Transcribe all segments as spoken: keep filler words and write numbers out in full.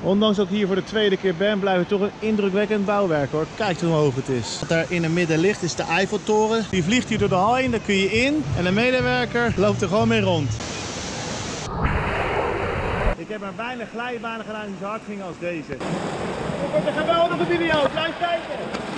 Ondanks dat ik hier voor de tweede keer ben, blijft het toch een indrukwekkend bouwwerk hoor. Kijk hoe hoog het is. Wat daar in het midden ligt is de Eiffeltoren. Die vliegt hier door de hal in, daar kun je in. En de medewerker loopt er gewoon mee rond. Ik heb maar weinig glijbanen gedaan die zo hard gingen als deze. Het wordt een geweldige video, blijf kijken!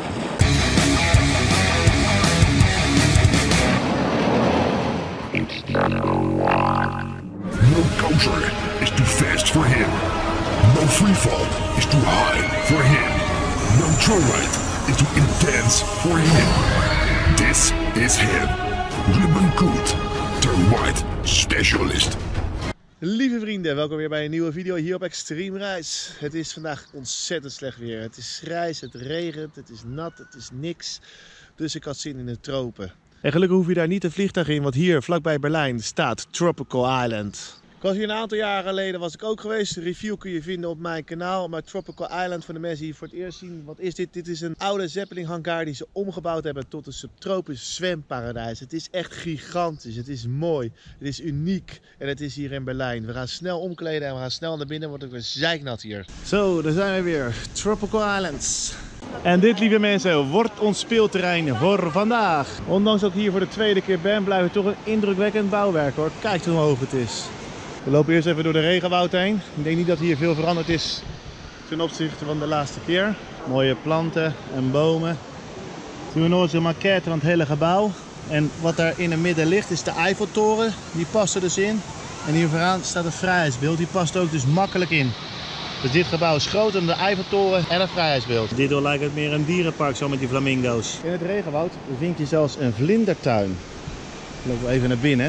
No coaster is too fast for him. No freefall is too high for him. No throw ride is too intense for him. This is him. Ruben Koet, the White Specialist. Lieve vrienden, welkom weer bij een nieuwe video hier op Extreme Reis. Het is vandaag ontzettend slecht weer. Het is grijs, het regent, het is nat, het is niks. Dus ik had zin in de tropen. En gelukkig hoef je daar niet een vliegtuig in, want hier vlakbij Berlijn staat Tropical Island. Ik was hier een aantal jaren geleden, was ik ook geweest. De review kun je vinden op mijn kanaal. Maar Tropical Island, voor de mensen die voor het eerst zien, wat is dit? Dit is een oude Zeppelin hangar die ze omgebouwd hebben tot een subtropisch zwemparadijs. Het is echt gigantisch, het is mooi, het is uniek en het is hier in Berlijn. We gaan snel omkleden en we gaan snel naar binnen, want ik ben zeiknat hier. Zo, daar zijn we weer. Tropical Islands. En dit, lieve mensen, wordt ons speelterrein voor vandaag. Ondanks dat ik hier voor de tweede keer ben, blijft het toch een indrukwekkend bouwwerk hoor. Kijk hoe hoog het is. We lopen eerst even door de regenwoud heen. Ik denk niet dat hier veel veranderd is ten opzichte van de laatste keer. Mooie planten en bomen. Zien we nog eens een maquette van het hele gebouw. En wat daar in het midden ligt is de Eiffeltoren. Die past er dus in. En hier vooraan staat een vrijheidsbeeld. Die past ook dus makkelijk in. Dus dit gebouw is groter dan de Eiffeltoren en het vrijheidsbeeld. Dit lijkt het meer een dierenpark zo met die flamingo's. In het regenwoud vind je zelfs een vlindertuin. Lopen we even naar binnen.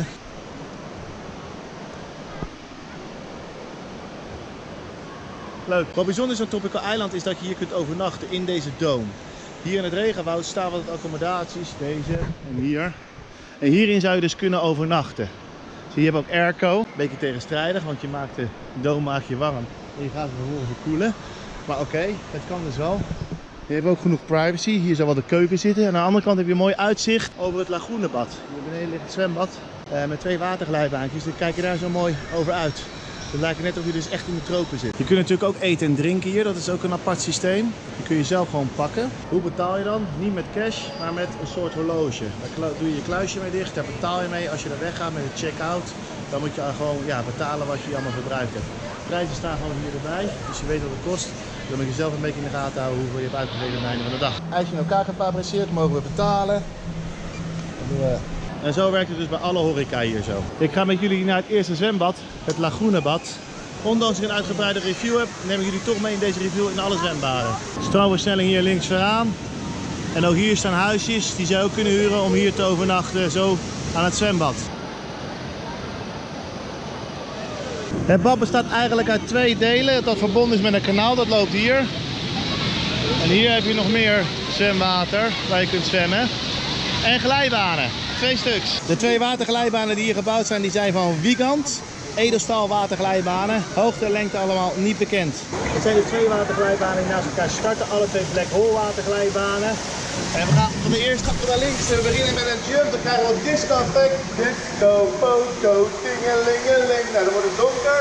Leuk. Wat bijzonder is aan Tropical Island is dat je hier kunt overnachten in deze dome. Hier in het regenwoud staan wat accommodaties, deze en hier. En hierin zou je dus kunnen overnachten. Zie, je hebt ook airco, een beetje tegenstrijdig, want je maakt de dome maak je warm. En je gaat vervolgens koelen. Maar oké, okay, het kan dus wel. Je hebt ook genoeg privacy. Hier zou wel de keuken zitten. En aan de andere kant heb je een mooi uitzicht over het Lagoenebad. Hier beneden ligt het zwembad uh, met twee waterglijbaantjes. Dan kijk je daar zo mooi over uit. Het lijkt net of je dus echt in de tropen zit. Je kunt natuurlijk ook eten en drinken hier. Dat is ook een apart systeem. Die kun je zelf gewoon pakken. Hoe betaal je dan? Niet met cash, maar met een soort horloge. Daar doe je je kluisje mee dicht. Daar betaal je mee. Als je er weggaat met een check-out, dan moet je gewoon ja, betalen wat je allemaal verbruikt hebt. De prijzen staan gewoon hier erbij. Dus je weet wat het kost. Dan moet je zelf een beetje in de gaten houden hoeveel je hebt uitgegeven aan het einde van de dag. Als je in elkaar gefabriceerd, mogen we betalen. Dan doen we... En zo werkt het dus bij alle horeca hier zo. Ik ga met jullie naar het eerste zwembad, het Lagoenebad. Ondanks dat ik een uitgebreide review heb, neem ik jullie toch mee in deze review in alle zwembaden. Stroomversnelling hier links vooraan. En ook hier staan huisjes die zij ook kunnen huren om hier te overnachten, zo aan het zwembad. Het bad bestaat eigenlijk uit twee delen, dat verbonden is met een kanaal, dat loopt hier. En hier heb je nog meer zwemwater waar je kunt zwemmen. En glijbanen, twee stuks. De twee waterglijbanen die hier gebouwd zijn, die zijn van Wiegand. Edelstaal waterglijbanen, hoogte en lengte allemaal niet bekend. Het zijn de twee waterglijbanen die naast elkaar starten, alle twee black hole waterglijbanen. En we gaan van de eerste stap naar links. We beginnen met een jump, dan krijgen we een disco effect. Disco, foto, tingelingeling. Nou, dan wordt het donker.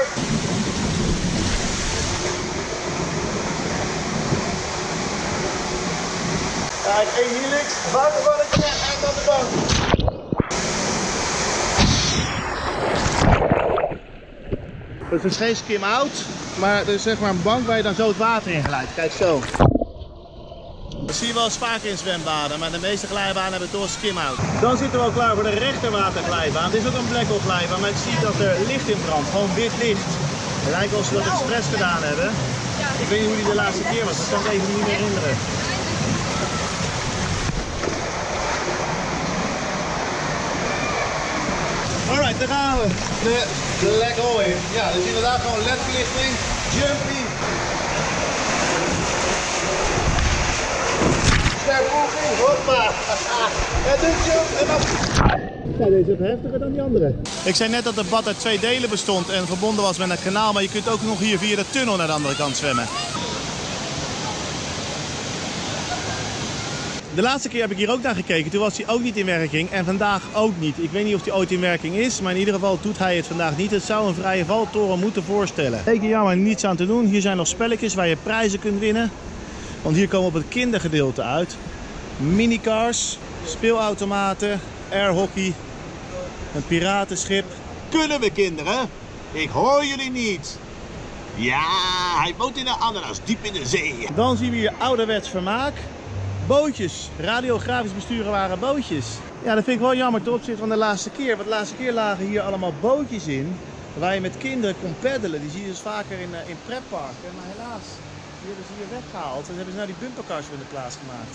Kijk, één helix, waterballetje en dan de bank. Het is geen skim-out, maar het is zeg maar een bank waar je dan zo het water in glijdt. Kijk zo. Dat zie je wel eens vaker in zwembaden, maar de meeste glijbanen hebben toch een skim-out. Dan zitten we al klaar voor de rechterwaterglijbaan. Het is ook een black hole glijbaan, maar ik zie dat er licht in brandt, gewoon wit licht. Het lijkt wel alsof ze dat expres gedaan hebben. Ik weet niet hoe die de laatste keer was, dat kan ik even niet meer herinneren. Alright, daar gaan we. De black hole in. Ja, dus inderdaad gewoon L E D-verlichting. Jumpy. Sterpoefing. Hoppa. En de jump. En dan... Ja, deze is heftiger dan die andere. Ik zei net dat het bad uit twee delen bestond en verbonden was met een kanaal, maar je kunt ook nog hier via de tunnel naar de andere kant zwemmen. De laatste keer heb ik hier ook naar gekeken. Toen was hij ook niet in werking. En vandaag ook niet. Ik weet niet of hij ooit in werking is. Maar in ieder geval doet hij het vandaag niet. Het zou een vrije valtoren moeten voorstellen. Zeker jammer, niets aan te doen. Hier zijn nog spelletjes waar je prijzen kunt winnen. Want hier komen we op het kindergedeelte uit. Minicars, speelautomaten, airhockey, een piratenschip. Kunnen we, kinderen? Ik hoor jullie niet. Ja, hij woont in de ananas, diep in de zee. Dan zien we hier ouderwets vermaak. Bootjes, radiografisch bestuurbare bootjes. Ja, dat vind ik wel jammer ten opzichte van de laatste keer. Want de laatste keer lagen hier allemaal bootjes in waar je met kinderen kon peddelen. Die zie je dus vaker in, in pretparken. Maar helaas, die hebben ze hier weggehaald. En hebben ze nou die bumpercars weer in de plaats gemaakt.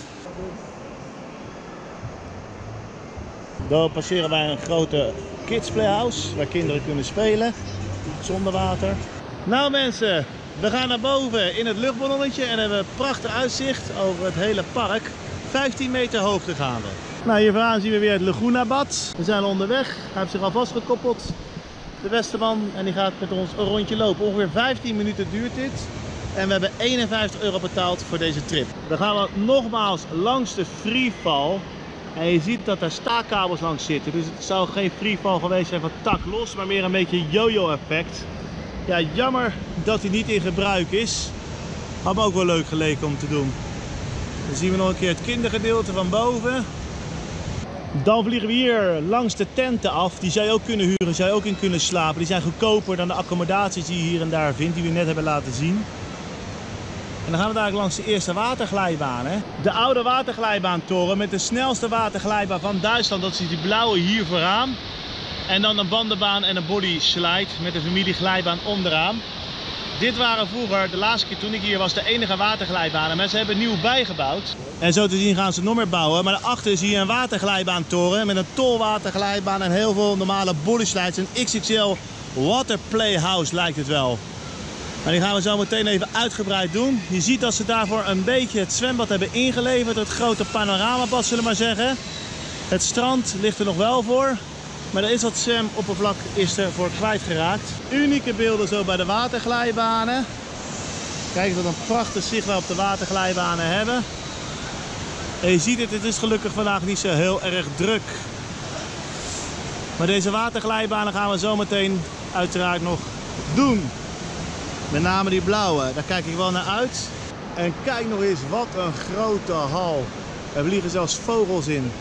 Dan passeren wij een grote kids playhouse waar kinderen kunnen spelen zonder water. Nou mensen, we gaan naar boven in het luchtballonnetje en hebben een prachtig uitzicht over het hele park. vijftien meter hoogte gaan we. Nou, hier vooraan zien we weer het Laguna Bad. We zijn onderweg. Hij heeft zich al vastgekoppeld, de Westerman, en die gaat met ons een rondje lopen. Ongeveer vijftien minuten duurt dit. En we hebben eenenvijftig euro betaald voor deze trip. Dan gaan we nogmaals langs de freefall. En je ziet dat er staakkabels langs zitten. Dus het zou geen freefall geweest zijn van tak los, maar meer een beetje yo-yo effect. Ja, jammer dat hij niet in gebruik is. Had me ook wel leuk geleken om te doen. Dan zien we nog een keer het kindergedeelte van boven. Dan vliegen we hier langs de tenten af. Die zou je ook kunnen huren, zou je ook in kunnen slapen. Die zijn goedkoper dan de accommodaties die je hier en daar vindt, die we net hebben laten zien. En dan gaan we dadelijk langs de eerste waterglijbaan. Hè? De oude waterglijbaantoren met de snelste waterglijbaan van Duitsland. Dat is die blauwe hier vooraan. En dan een bandenbaan en een body slide met de familieglijbaan onderaan. Dit waren vroeger, de laatste keer toen ik hier was, de enige waterglijbanen. Maar ze hebben nieuw bijgebouwd. En zo te zien gaan ze nog meer bouwen. Maar daarachter is hier een waterglijbaantoren met een tolwaterglijbaan en heel veel normale body slides. Een X X L water playhouse lijkt het wel. Maar die gaan we zo meteen even uitgebreid doen. Je ziet dat ze daarvoor een beetje het zwembad hebben ingeleverd. Het grote panoramabad, zullen we maar zeggen. Het strand ligt er nog wel voor. Maar er is wat zwemoppervlak is er voor kwijtgeraakt. Unieke beelden zo bij de waterglijbanen. Kijk wat een prachtig zicht we op de waterglijbanen hebben. En je ziet het, het is gelukkig vandaag niet zo heel erg druk. Maar deze waterglijbanen gaan we zo meteen uiteraard nog doen. Met name die blauwe, daar kijk ik wel naar uit. En kijk nog eens, wat een grote hal. Er vliegen zelfs vogels in.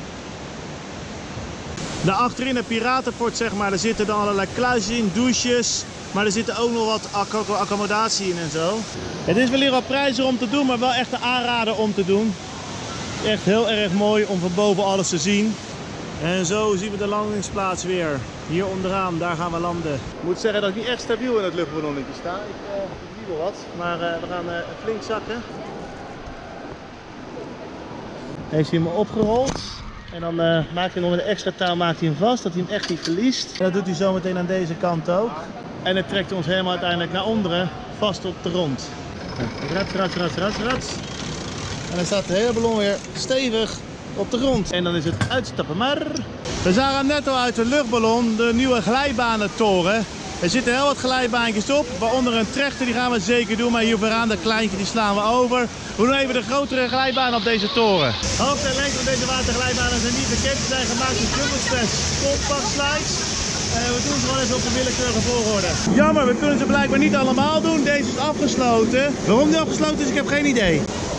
Daar achterin het piratenport, zeg maar, daar zitten dan allerlei kluisjes in, douches. Maar er zitten ook nog wat accommodatie in en zo. Het is wel hier wat prijzen om te doen, maar wel echt een aanrader om te doen. Echt heel erg mooi om van boven alles te zien. En zo zien we de landingsplaats weer. Hier onderaan, daar gaan we landen. Ik moet zeggen dat ik niet echt stabiel in het luchtballonnetje sta. Ik, uh, ik wiebel wat, maar uh, we gaan uh, flink zakken. Heeft hij hem opgerold. En dan uh, maakt hij nog met een extra touw maakt hij hem vast, dat hij hem echt niet verliest. En dat doet hij zo meteen aan deze kant ook. En het trekt ons helemaal uiteindelijk naar onderen, vast op de grond. Rats, rats, rats, rats, rats. En dan staat de hele ballon weer stevig op de grond. En dan is het uitstappen maar. We zagen net al uit de luchtballon de nieuwe glijbanentoren. Er zitten heel wat glijbaantjes op, waaronder een trechter, die gaan we zeker doen. Maar hier vooraan, dat kleintje, die slaan we over. We doen even de grotere glijbaan op deze toren. Hoogte en lengte van deze waterglijbanen zijn niet bekend. Ze zijn gemaakt in Jungle Stress compact slides. En we doen ze gewoon even op de willekeurige volgorde. Jammer, we kunnen ze blijkbaar niet allemaal doen. Deze is afgesloten. Waarom die afgesloten is, ik heb geen idee.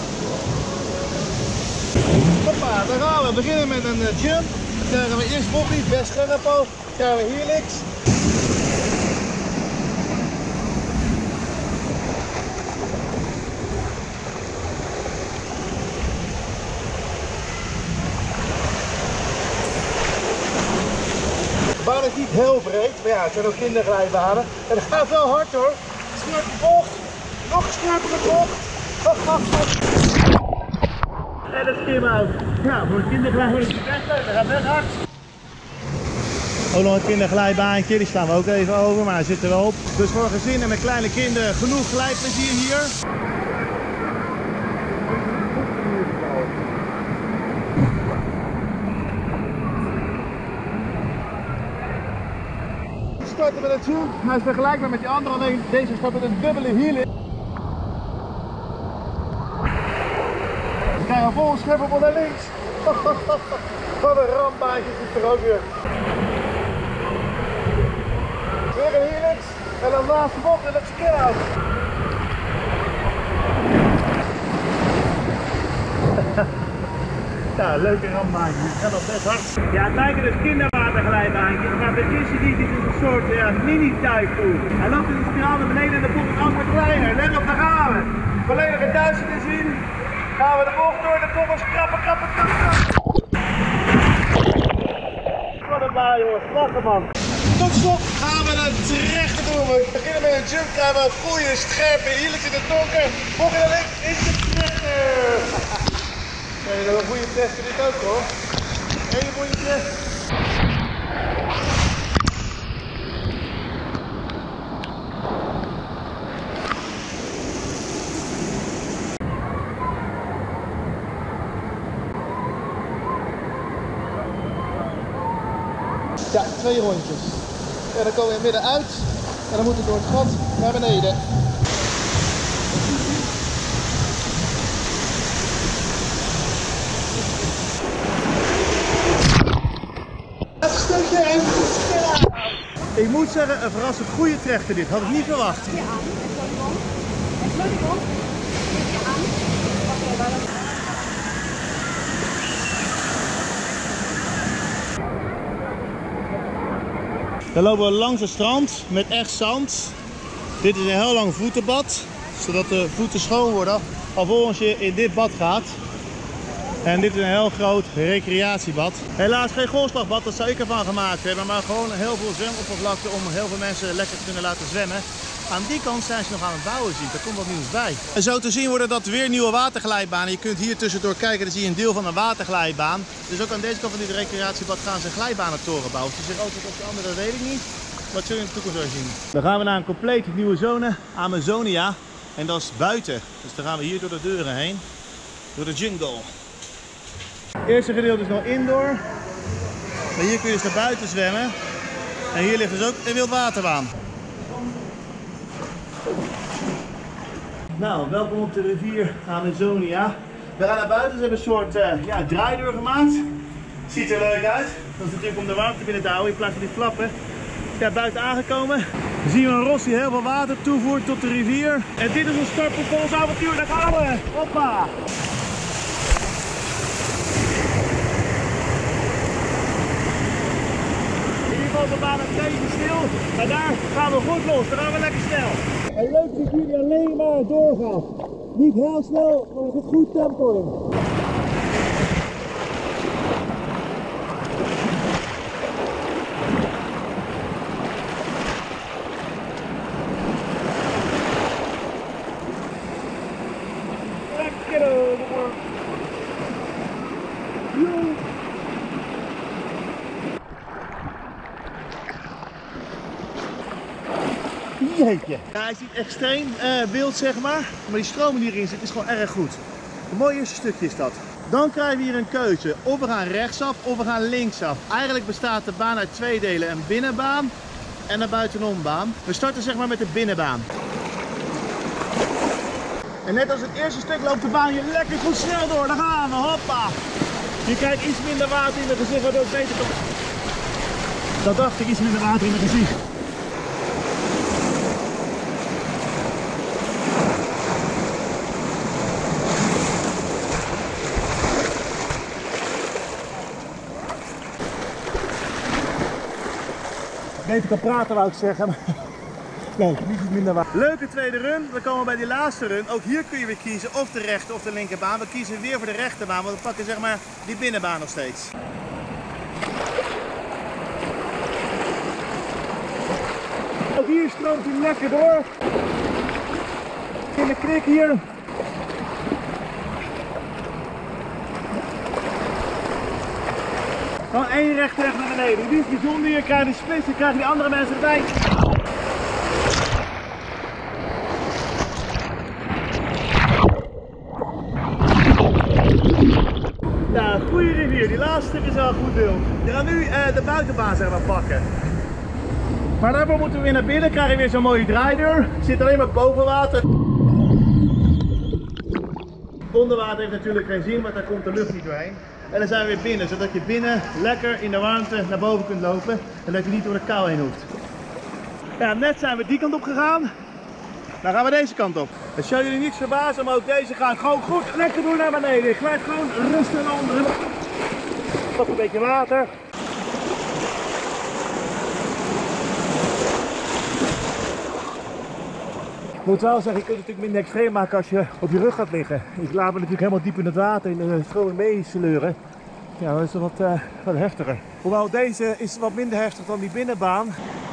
Hoppa, daar gaan we. We beginnen met een jump. Dan gaan we eerst Bobby, best tempo. Dan gaan we helix. De baan is niet heel breed, maar ja, het zijn ook kinderglijbanen. En het gaat wel hard hoor. Scherpe bocht, nog een scherpere bocht. Wacht, wacht, wacht. En dat skim uit. Ja, voor een kinderglijbaan is het best leuk, dat gaat best hard. Ook nog een kinderglijbaantje, die slaan we ook even over, maar hij zit er wel op. Dus voor gezinnen met kleine kinderen genoeg glijplezier hier. We starten met het zoom. Hij is vergelijkbaar met die andere, alleen deze start met een dubbele hielen. We krijgen gaan vol scheppen naar links. Wat een rambaantje is er ook weer. Weer een helix en dan laatste bocht en let's go. Ja, leuke rambaantje. Het gaat nog best hard. Ja, het lijken dus kinderwaterglijbaantjes, maar de is niet, dit is een soort ja, mini-typhoon. Hij loopt in de spiraal naar beneden en de bocht is altijd kleiner. Let op, daar gaan we. Volledig in duisternis in. Gaan we de bocht door, de koppels krappen, krappen, krappen, krappen. Wat een baan, jongens. Lachen, man. Tot slot gaan we naar het rechte doen. We beginnen met een jump, gaan we het goede, scherpe, heerlijk in de donker. Bocht in de links, is de trechter. Nee, dat is een goede trechter dit ook hoor. Hele goede trechter. Ja, twee rondjes. En dan komen we in midden uit. En dan moeten we door het gat naar beneden. Het stukje en ik moet zeggen, een verrassend goede trechter dit. Had ik niet verwacht. Ja, Entschuldigung. Dan lopen we langs het strand met echt zand. Dit is een heel lang voetenbad, zodat de voeten schoon worden alvorens je in dit bad gaat. En dit is een heel groot recreatiebad. Helaas geen golfslagbad, dat zou ik ervan gemaakt hebben, maar gewoon heel veel zwemoppervlakte om heel veel mensen lekker te kunnen laten zwemmen. Aan die kant zijn ze nog aan het bouwen, zie ik. Daar komt wat nieuws bij. En zo te zien worden dat weer nieuwe waterglijbanen. Je kunt hier tussendoor kijken, dan zie je een deel van een waterglijbaan. Dus ook aan deze kant van dit recreatiebad gaan ze een glijbanentoren bouwen. Ze zeggen ook dat op de andere, dat weet ik niet. Wat zullen we in de toekomst weer zien. Dan gaan we naar een compleet nieuwe zone, Amazonia. En dat is buiten. Dus dan gaan we hier door de deuren heen. Door de jungle. Het eerste gedeelte is nog indoor. Maar hier kun je dus naar buiten zwemmen. En hier ligt dus ook een wildwaterbaan. Nou, welkom op de rivier Amazonia. We gaan naar buiten, ze hebben een soort uh, ja, draaideur gemaakt. Ziet er leuk uit. Dat is natuurlijk om de warmte binnen te houden in plaats van die flappen. Ja, buiten aangekomen. Dan zien we een ros die heel veel water toevoert tot de rivier. En dit is een startpunt voor ons avontuur, daar gaan we! Hoppa! Hier valt de baan een beetje stil, maar daar gaan we goed los, daar gaan we lekker snel. En leuk dat jullie alleen maar doorgaan. Niet heel snel, maar er zit goed tempo in. Lekker over. Jeetje. Ja, hij is niet extreem uh, wild zeg maar, maar die stroom die hierin zit is gewoon erg goed. Een mooi eerste stukje is dat. Dan krijgen we hier een keuze. Of we gaan rechtsaf of we gaan linksaf. Eigenlijk bestaat de baan uit twee delen. Een binnenbaan en een buitenombaan. We starten zeg maar met de binnenbaan. En net als het eerste stuk loopt de baan hier lekker goed snel door. Daar gaan we, hoppa. Je krijgt iets minder water in het gezicht, waardoor het beter komt. Dat dacht ik, iets minder water in het gezicht. Beter kan praten wou ik zeggen. Nee, niet minder waar. Leuke tweede run. We komen bij die laatste run. Ook hier kun je weer kiezen of de rechter of de linkerbaan. We kiezen weer voor de rechterbaan, want we pakken zeg maar die binnenbaan nog steeds. Ook hier stroomt hij lekker door. In de krik hier. Gewoon één rechter recht naar beneden. Die is bijzonder. Hier krijg je die splits, dan krijg je die andere mensen erbij. Ja, goede rivier. Die laatste is wel goed beeld. We gaan nu uh, de buitenbaan zeg maar pakken. Maar daarvoor moeten we weer naar binnen. Krijg je weer zo'n mooie draaideur. Zit alleen maar boven water. Onder water heeft natuurlijk geen zin, want daar komt de lucht niet doorheen. En dan zijn we weer binnen, zodat je binnen lekker in de warmte naar boven kunt lopen en dat je niet door de kou heen hoeft. Ja, net zijn we die kant op gegaan. Dan gaan we deze kant op. Dat zal jullie niets verbazen, maar ook deze gaat gewoon goed lekker door naar beneden. Ik glijdt gewoon rustig naar onderen. Pak een beetje water. Ik moet wel zeggen, je kunt het natuurlijk minder extreem maken als je op je rug gaat liggen. Ik laat me natuurlijk helemaal diep in het water in de stroming mee sleuren. Ja, dat is wat, uh, wat heftiger. Hoewel deze is wat minder heftig dan die binnenbaan.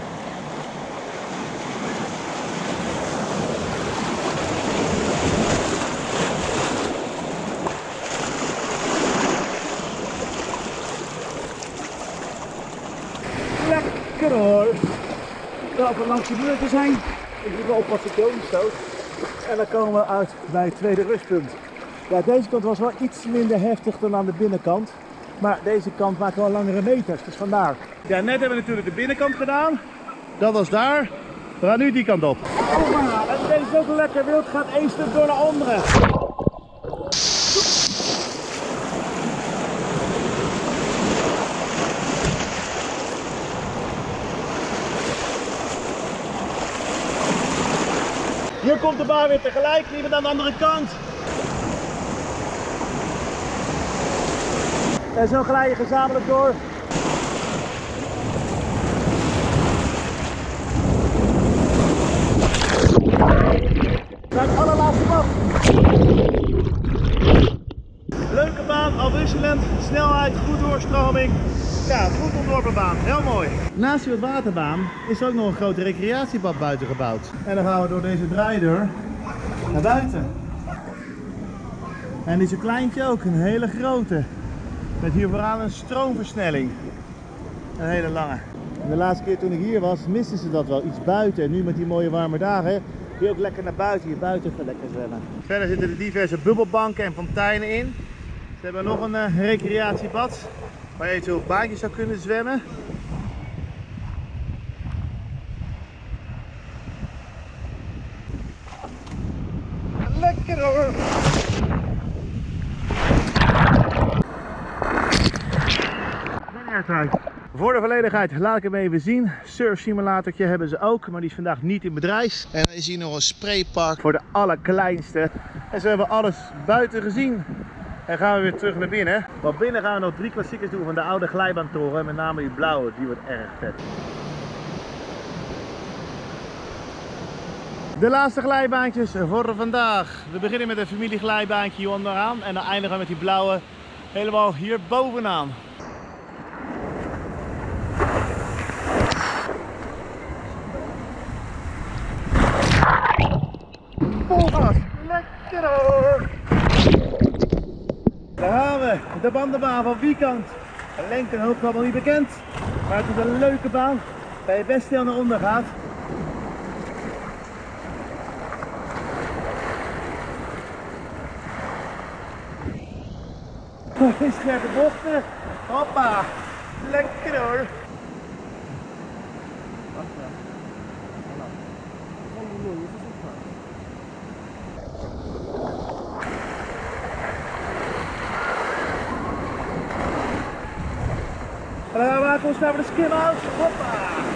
Lekker hoor. Welke langs de buurt te zijn. Ik moet wel oppassen dat ik niet stoot. En dan komen we uit bij het tweede rustpunt. Ja, deze kant was wel iets minder heftig dan aan de binnenkant. Maar deze kant maakt wel langere meters, dus vandaar. Ja, net hebben we natuurlijk de binnenkant gedaan. Dat was daar. We gaan nu die kant op. Oh, maar, en deze is ook lekker wild. Gaat één stuk door naar onderen. Hier komt de baan weer tegelijk, liever aan de andere kant. En zo glij je gezamenlijk door. Naar het allerlaatste bad. Leuke baan, afwisselend, snelheid, goed doorstroming. Ja, goed ontworpen baan, heel mooi. Naast die waterbaan is er ook nog een groot recreatiebad buiten gebouwd. En dan gaan we door deze draaideur naar buiten. En dit is een kleintje ook, een hele grote. Met hier vooraan een stroomversnelling. Een hele lange. En de laatste keer toen ik hier was, misten ze dat wel iets buiten. En nu met die mooie warme dagen, kun je ook lekker naar buiten, hier buiten even lekker zwemmen. Verder zitten er diverse bubbelbanken en fonteinen in. Ze hebben nog een uh, recreatiebad. Waar je eventueel op baantjes zou kunnen zwemmen. Lekker hoor! Voor de volledigheid laat ik hem even zien. Surfsimulatortje hebben ze ook, maar die is vandaag niet in bedrijf. En dan is hier nog een spraypark voor de allerkleinste. En zo hebben we alles buiten gezien. En gaan we weer terug naar binnen. Want binnen gaan we nog drie klassiekers doen van de oude glijbaantoren. Met name die blauwe, die wordt erg vet. De laatste glijbaantjes voor vandaag. We beginnen met een familieglijbaantje hier onderaan. En dan eindigen we met die blauwe helemaal hier bovenaan. Vol gas! Lekker hoor! Daar gaan we, de bandenbaan van Wiekant. De lengte en hoogte allemaal niet bekend, maar het is een leuke baan waar je best snel naar onder gaat. Geen scherpe bochten, hoppa, lekker hoor. En dan maken we ons naar de skim-out. Hoppa!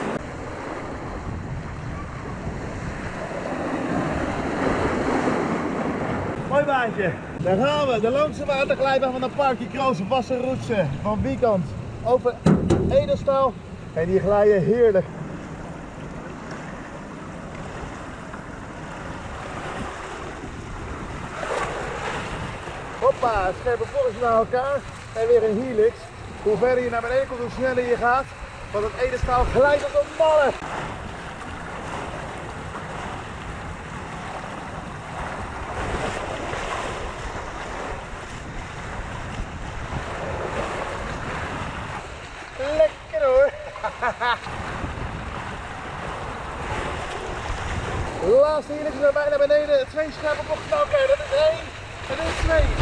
Mooi baantje. Daar gaan we. De langste waterglijbaan van het parkje Kroos Wassenroetse van Wiekant. Over edelstaal. En die glijden heerlijk. Hoppa, scherpe volgens naar elkaar. En weer een helix. Hoe verder je naar beneden komt, hoe sneller je gaat. Want het edelstaal glijdt als een malle. Lekker hoor. De laatste helix is erbij naar beneden. Twee scherpe bochten naar elkaar. Dat is één. En dit is twee.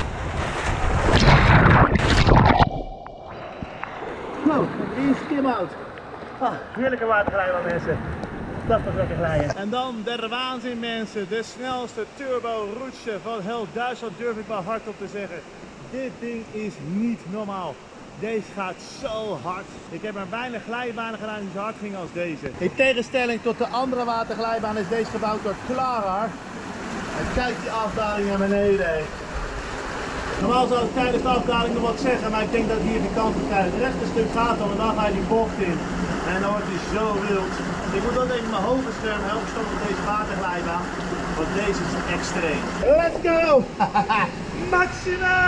Nou, drie skim-out. Ah, heerlijke waterglijbaan mensen. honderdtachtig lekker glijden. En dan der waanzin mensen, de snelste turbo roetje van heel Duitsland durf ik maar hardop te zeggen. Dit ding is niet normaal. Deze gaat zo hard. Ik heb maar weinig glijbanen gedaan die zo hard gingen als deze. In tegenstelling tot de andere waterglijbaan is deze gebouwd door Klarer. En kijk die afdaling naar beneden. Normaal zou ik tijdens de afdaling nog wat zeggen, maar ik denk dat ik hier de kant op krijg. Het rechte stuk gaat dan en dan ga je die bocht in. En dan wordt hij zo wild. Ik moet ook even mijn hoofdscherm helpen stoppen op deze waterglijbaan. Want deze is extreem. Let's go! Maximo!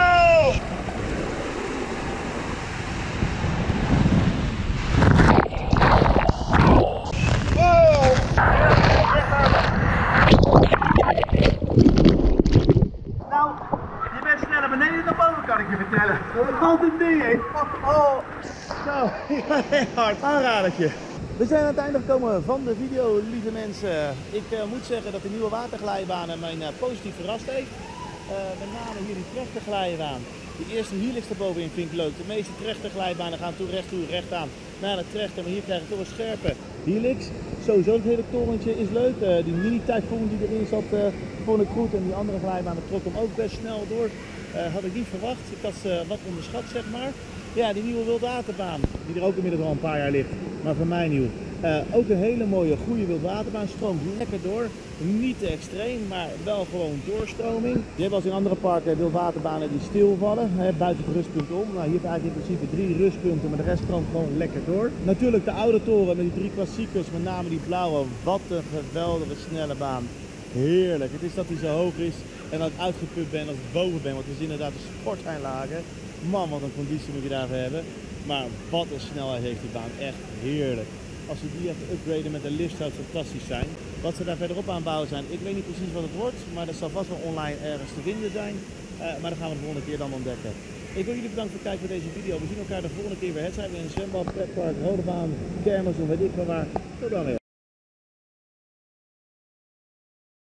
Beneden naar boven kan ik je vertellen. Wat een ding, hè? Oh, oh. Zo, ik ga heel hard. Aanradertje. We zijn aan het einde gekomen van de video, lieve mensen. Ik uh, moet zeggen dat de nieuwe waterglijbanen mij uh, positief verrast heeft. Uh, met name hier die trechterglijbaan. De eerste helix erbovenin vind ik leuk. De meeste trechterglijbanen gaan toe recht toe, recht aan naar de trechter. Maar hier krijg ik toch een scherpe helix. Sowieso het hele torentje is leuk. Uh, die mini-typhoon die erin zat uh, vond ik goed. En die andere glijbanen trok hem ook best snel door. Uh, had ik niet verwacht. Ik had ze wat onderschat, zeg maar. Ja, die nieuwe wildwaterbaan, die er ook inmiddels al een paar jaar ligt, maar voor mij nieuw. Uh, ook een hele mooie, goede wildwaterbaan, stroomt lekker door. Niet te extreem, maar wel gewoon doorstroming. Je hebt als in andere parken wildwaterbanen die stilvallen, hè, buiten het rustpunt om. Nou, hier heb je eigenlijk in principe drie rustpunten, maar de rest stroomt gewoon lekker door. Natuurlijk de oude toren met die drie klassiekers, met name die blauwe. Wat een geweldige snelle baan. Heerlijk. Het is dat hij zo hoog is en dat ik uitgeput ben als ik boven ben, want het is inderdaad een sporteinlage. Man, wat een conditie moet je daarvoor hebben. Maar wat een snelheid heeft die baan. Echt heerlijk. Als ze die even upgraden met een lift zou het fantastisch zijn. Wat ze daar verderop aan bouwen zijn, ik weet niet precies wat het wordt. Maar dat zal vast wel online ergens te vinden zijn. Uh, maar dat gaan we de volgende keer dan ontdekken. Ik wil jullie bedanken voor het kijken naar deze video. We zien elkaar de volgende keer weer. Het zijn we in een zwembad, pretpark, rode baan, kermis of weet ik van waar. Tot dan weer.